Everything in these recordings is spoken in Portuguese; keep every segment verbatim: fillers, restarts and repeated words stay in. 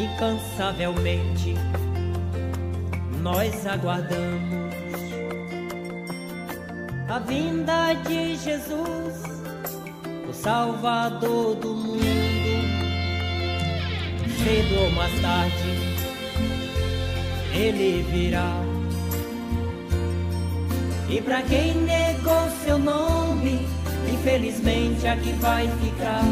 Incansavelmente nós aguardamos a vinda de Jesus, o Salvador do mundo. Cedo ou mais tarde Ele virá, e pra quem negou seu nome, infelizmente aqui vai ficar.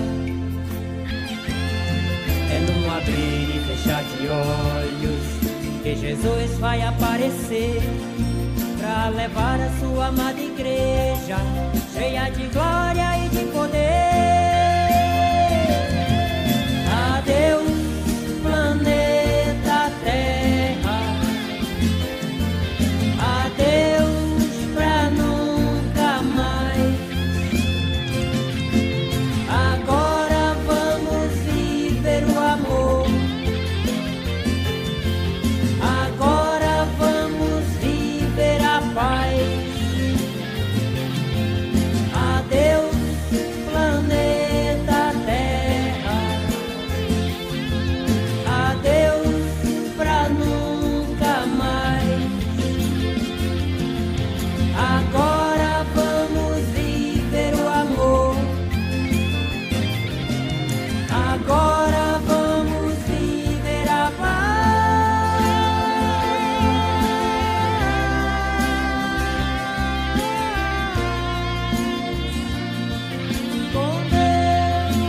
É num abrir e fechar de olhos que Jesus vai aparecer, pra levar a sua amada igreja, cheia de glória e de poder. Adeus, planeta Terra, adeus pra nunca mais. Agora vamos viver o amor, agora vamos viver a paz. Adeus, planeta Terra, adeus pra nunca mais. Agora vamos viver o amor, agora vamos viver a paz. Com Deus.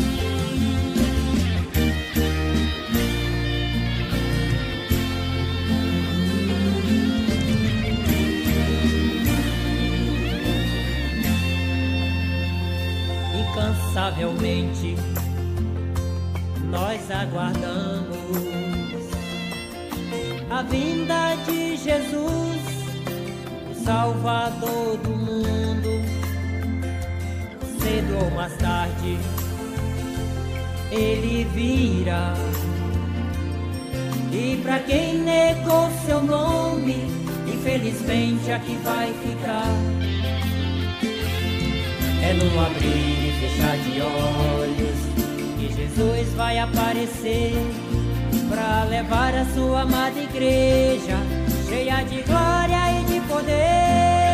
Incansavelmente nós aguardamos a vinda de Jesus, o Salvador do mundo. Cedo ou mais tarde Ele virá, e pra quem negou seu nome, infelizmente aqui vai ficar. É no abrir e fechar de olhos que Jesus vai aparecer, pra levar a sua amada igreja, cheia de glória e de poder.